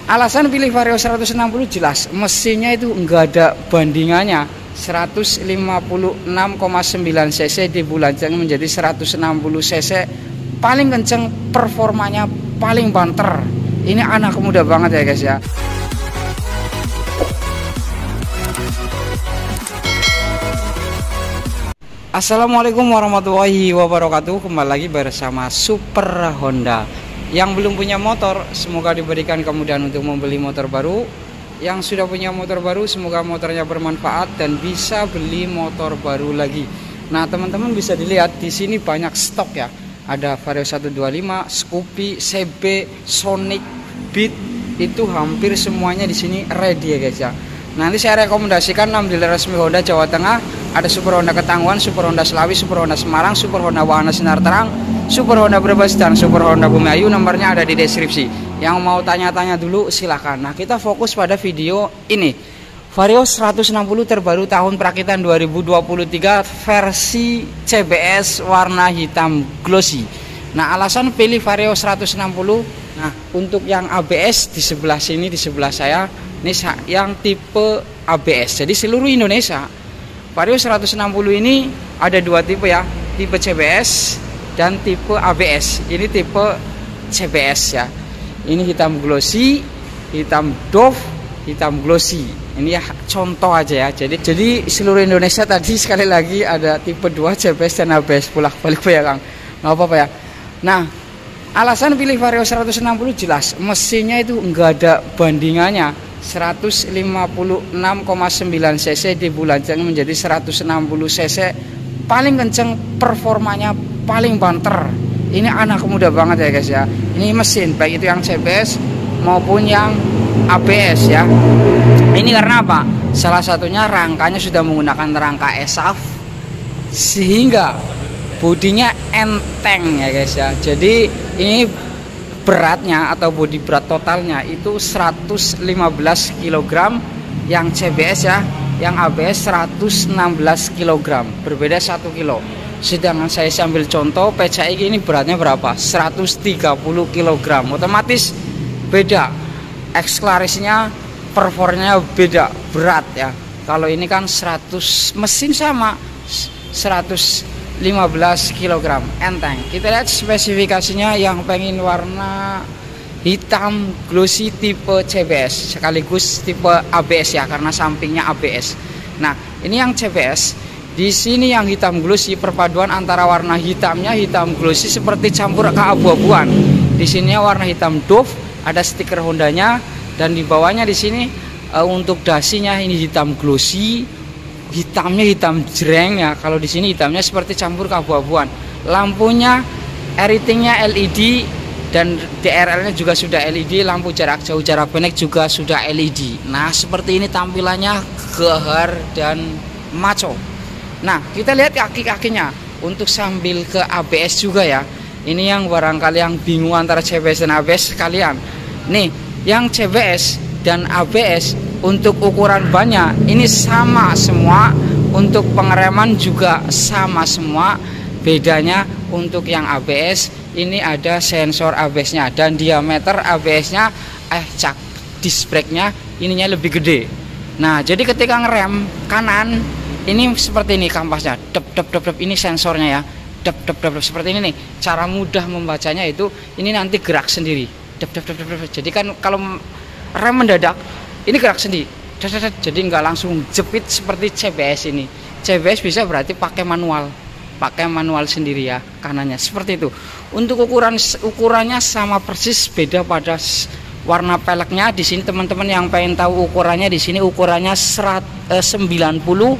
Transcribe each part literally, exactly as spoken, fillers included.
Alasan pilih Vario seratus enam puluh jelas, mesinnya itu enggak ada bandingannya. seratus lima puluh enam koma sembilan cc dibulanjang menjadi seratus enam puluh cc, paling kenceng, performanya paling banter. Ini anak muda banget ya guys ya. Assalamualaikum warahmatullahi wabarakatuh. Kembali lagi bersama Super Honda. Yang belum punya motor, semoga diberikan kemudahan untuk membeli motor baru. Yang sudah punya motor baru, semoga motornya bermanfaat dan bisa beli motor baru lagi. Nah, teman-teman bisa dilihat di sini banyak stok ya. Ada Vario seratus dua puluh lima, Scoopy, C B, Sonic, Beat, itu hampir semuanya di sini ready ya guys ya. Nanti saya rekomendasikan enam dealer resmi Honda Jawa Tengah. Ada Super Honda Ketangguhan, Super Honda Selawi, Super Honda Semarang, Super Honda Wahana Sinar Terang, Super Honda Brebes, dan Super Honda Bumiayu. Nomornya ada di deskripsi. Yang mau tanya-tanya dulu silahkan. Nah, kita fokus pada video ini. Vario seratus enam puluh terbaru tahun perakitan dua ribu dua puluh tiga versi C B S warna hitam glossy. Nah, alasan pilih Vario seratus enam puluh, nah untuk yang A B S di sebelah sini, di sebelah saya, ini yang tipe A B S. Jadi seluruh Indonesia Vario seratus enam puluh ini ada dua tipe ya, tipe C B S dan tipe A B S. Ini tipe C B S ya. Ini hitam glossy, hitam doff, hitam glossy. Ini ya contoh aja ya. Jadi jadi seluruh Indonesia tadi sekali lagi ada tipe dua C B S dan A B S, bolak-balik ya Kang. Nggak apa-apa ya. Nah, alasan pilih Vario seratus enam puluh jelas, mesinnya itu enggak ada bandingannya. seratus lima puluh enam koma sembilan cc dibulanjang menjadi seratus enam puluh cc, paling kenceng, performanya paling banter. Ini anak muda banget ya guys ya. Ini mesin baik itu yang C B S maupun yang A B S ya. Ini karena apa? Salah satunya rangkanya sudah menggunakan rangka E S A F sehingga bodinya enteng ya guys ya. Jadi ini beratnya atau bodi berat totalnya itu seratus lima belas kilogram yang C B S ya, yang A B S seratus enam belas kilogram, berbeda satu kilo. Sedangkan saya sambil contoh P C I ini beratnya berapa? seratus tiga puluh kilogram, otomatis beda. X-Clarisnya performanya beda berat ya. Kalau ini kan seratus, mesin sama seratus lima belas kilogram, enteng. Kita lihat spesifikasinya, yang pengen warna hitam glossy tipe C B S sekaligus tipe A B S ya, karena sampingnya A B S. Nah, ini yang C B S. Di sini yang hitam glossy, perpaduan antara warna hitamnya hitam glossy seperti campur keabu-abuan. Di sini warna hitam doff, ada stiker Hondanya, dan di bawahnya di sini uh, untuk dasinya ini hitam glossy. Hitamnya hitam jreng ya. Kalau di sini hitamnya seperti campur keabu-abuan. Lampunya everythingnya L E D dan D R L-nya juga sudah L E D. Lampu jarak jauh, jarak pendek juga sudah L E D. Nah, seperti ini tampilannya, gahar dan maco. Nah, kita lihat kaki-kakinya. Untuk sambil ke A B S juga ya. Ini yang barangkali yang bingung antara C B S dan A B S sekalian. Nih, yang C B S dan A B S untuk ukuran bannya ini sama semua, untuk pengereman juga sama semua. Bedanya untuk yang A B S ini ada sensor A B S-nya dan diameter A B S-nya eh cak disc brake-nya ininya lebih gede. Nah, jadi ketika ngerem kanan ini seperti ini kampasnya, dep dep dep dep, ini sensornya ya, dep dep dep dep, seperti ini nih. Cara mudah membacanya itu ini nanti gerak sendiri, dep dep dep dep. Jadi kan kalau rem mendadak ini gerak sendiri, jadi nggak langsung jepit seperti C B S ini. C B S bisa berarti pakai manual, pakai manual sendiri ya kanannya, seperti itu. Untuk ukuran ukurannya sama persis, beda pada warna peleknya. Di sini teman-teman yang pengen tahu ukurannya, di sini ukurannya sembilan puluh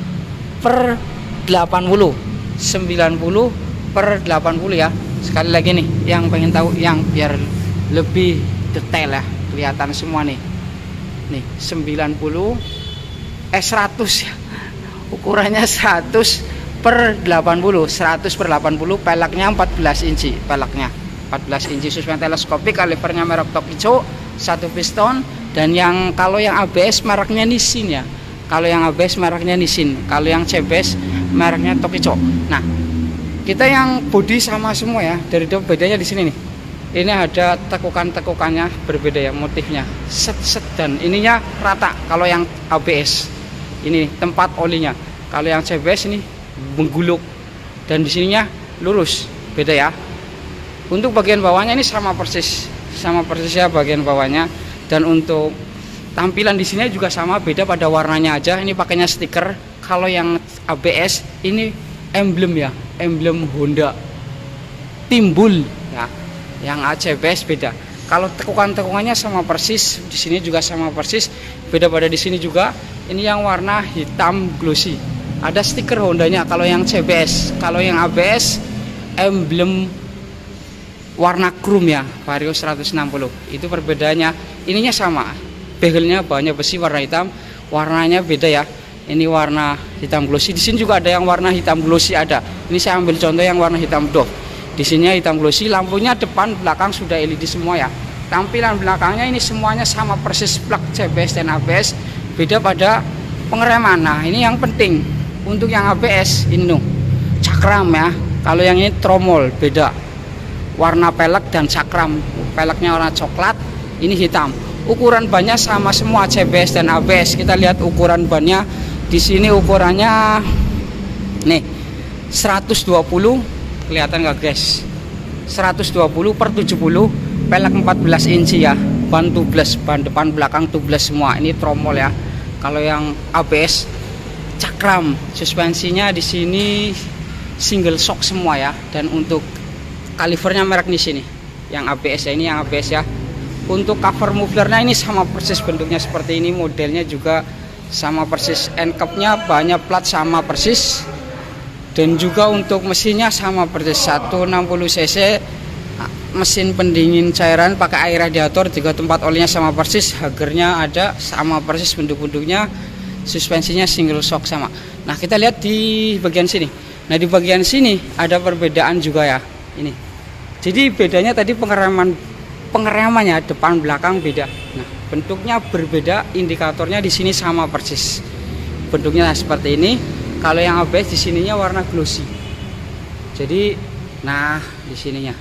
per delapan puluh, sembilan puluh per delapan puluh ya. Sekali lagi nih, yang pengen tahu, yang biar lebih detail ya, kelihatan semua nih. Nih sembilan puluh eh seratus ya, ukurannya seratus per delapan puluh, seratus per delapan puluh. Peleknya empat belas inci, peleknya empat belas inci, suspensi teleskopik, kalipernya merek Tokicho, satu piston. Dan yang kalau yang A B S mereknya Nissin ya, kalau yang A B S mereknya Nissin, kalau yang C B S mereknya Tokicho. Nah, kita yang bodi sama semua ya, dari bedanya di sini nih. ini ada tekukan-tekukannya berbeda ya, motifnya set-set, dan ininya rata. Kalau yang A B S ini tempat olinya, kalau yang C B S ini menggulung, dan di sininya lurus, beda ya. Untuk bagian bawahnya ini sama persis, sama persis ya bagian bawahnya. Dan untuk tampilan di sini juga sama, beda pada warnanya aja. Ini pakainya stiker. Kalau yang A B S ini emblem ya, emblem Honda timbul ya. Yang A C B S beda. Kalau tekukan-tekukannya sama persis, di sini juga sama persis. Beda pada di sini juga. Ini yang warna hitam glossy. Ada stiker Hondanya kalau yang C B S. Kalau yang A B S emblem warna chrome ya, Vario seratus enam puluh. Itu perbedaannya. Ininya sama. Begelnya banyak besi warna hitam. Warnanya beda ya. Ini warna hitam glossy. Di sini juga ada yang warna hitam glossy ada. Ini saya ambil contoh yang warna hitam doff. Di sini hitam glossy, lampunya depan belakang sudah L E D semua ya. Tampilan belakangnya ini semuanya sama persis plug C B S dan A B S. Beda pada pengereman. Nah, ini yang penting. Untuk yang A B S ini nuh, cakram ya. Kalau yang ini tromol beda. Warna pelek dan cakram. Peleknya warna coklat, ini hitam. Ukuran bannya sama semua C B S dan A B S. Kita lihat ukuran bannya. Di sini ukurannya nih seratus dua puluh, kelihatan nggak guys? seratus dua puluh per tujuh puluh, pelek empat belas inci ya. Ban tubeless, ban depan belakang tubeless semua. Ini tromol ya. Kalau yang A B S cakram, suspensinya di sini single shock semua ya. Dan untuk kalivernya merek di sini. Yang A B S ya, ini yang A B S ya. Untuk cover mufflernya ini sama persis bentuknya seperti ini, modelnya juga sama persis. End cap-nya banyak plat sama persis. Dan juga untuk mesinnya sama persis, seratus enam puluh cc, mesin pendingin cairan pakai air radiator, juga tempat olinya sama persis, hagernya ada sama persis bentuk-bentuknya, suspensinya single shock sama. Nah, kita lihat di bagian sini. Nah, di bagian sini ada perbedaan juga ya. Ini. Jadi bedanya tadi pengereman pengeremannya depan belakang beda. Nah, bentuknya berbeda, indikatornya di sini sama persis. Bentuknya seperti ini. Kalau yang A B S di sininya warna glossy. Jadi, nah di sininya.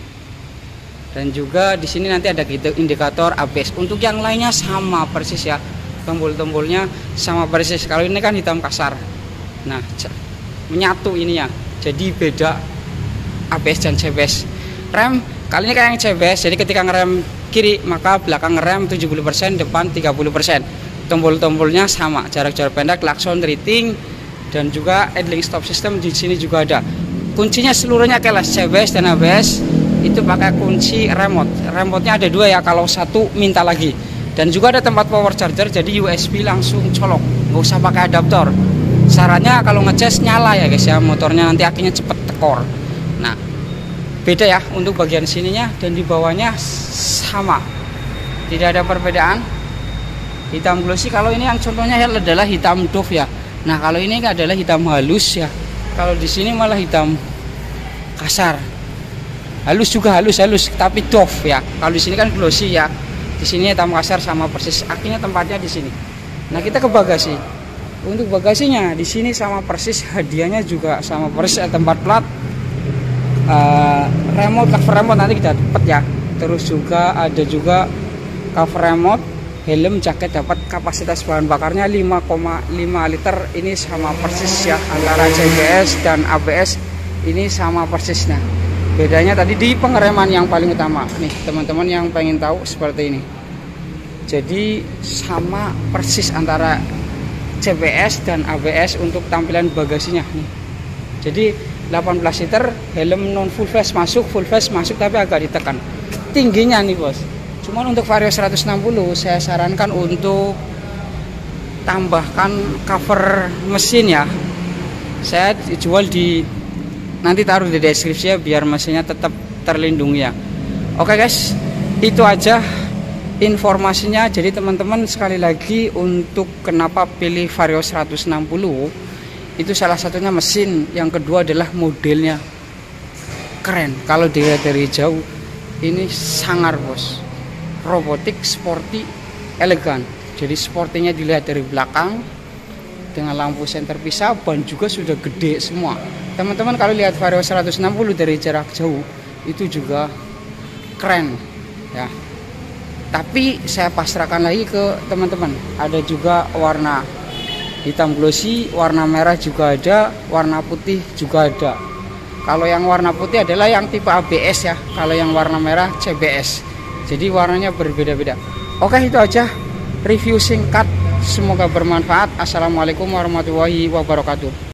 Dan juga di sini nanti ada gitu indikator A B S. Untuk yang lainnya sama persis ya. Tombol-tombolnya sama persis. Kalau ini kan hitam kasar. Nah, menyatu ininya. Jadi beda A B S dan C B S. Rem kali ini kayak yang C B S. Jadi ketika ngerem kiri maka belakang ngerem tujuh puluh persen, depan tiga puluh persen. Tombol-tombolnya sama, jarak-jarak pendek, klakson, rating, dan juga idling stop system di sini juga ada. Kuncinya seluruhnya kelas C B S dan A B S itu pakai kunci remote. Remote-nya ada dua ya, kalau satu minta lagi. Dan juga ada tempat power charger, jadi U S B langsung colok, nggak usah pakai adaptor. Sarannya kalau ngecas nyala ya guys ya, motornya nanti akhirnya cepet tekor. Nah, beda ya untuk bagian sininya, dan di bawahnya sama, tidak ada perbedaan. Hitam glossy, kalau ini yang contohnya adalah hitam doff ya. Nah, kalau ini adalah hitam halus ya. Kalau di sini malah hitam kasar. Halus juga halus-halus, tapi doff ya. Kalau di sini kan glossy ya. Di sini hitam kasar sama persis. Akhirnya tempatnya di sini. Nah, kita ke bagasi. Untuk bagasinya di sini sama persis, hadiahnya juga sama persis, tempat plat. Uh, remote, cover remote nanti kita dapat ya. Terus juga ada juga cover remote. Helm, jaket dapat. Kapasitas bahan bakarnya lima koma lima liter. Ini sama persis ya, antara C B S dan A B S ini sama persisnya. Bedanya tadi di pengereman yang paling utama nih teman-teman yang pengen tahu seperti ini. Jadi sama persis antara C B S dan A B S untuk tampilan bagasinya nih. Jadi delapan belas liter, helm non full face masuk, full face masuk tapi agak ditekan. Tingginya nih bos. Cuman untuk Vario seratus enam puluh saya sarankan untuk tambahkan cover mesin ya. Saya jual di, nanti taruh di deskripsi ya, biar mesinnya tetap terlindungi ya. Oke guys, itu aja informasinya. Jadi teman-teman sekali lagi, untuk kenapa pilih Vario seratus enam puluh itu salah satunya mesin, yang kedua adalah modelnya keren. Kalau dilihat dari jauh ini sangar bos, robotik, sporty, elegan. Jadi sportinya dilihat dari belakang dengan lampu senter pisah, ban juga sudah gede semua. Teman-teman kalau lihat Vario seratus enam puluh dari jarak jauh itu juga keren ya. Tapi saya pasrahkan lagi ke teman-teman. Ada juga warna hitam glossy, warna merah juga ada, warna putih juga ada. Kalau yang warna putih adalah yang tipe A B S ya. Kalau yang warna merah C B S. Jadi warnanya berbeda-beda. Oke, itu aja review singkat. Semoga bermanfaat. Assalamualaikum warahmatullahi wabarakatuh.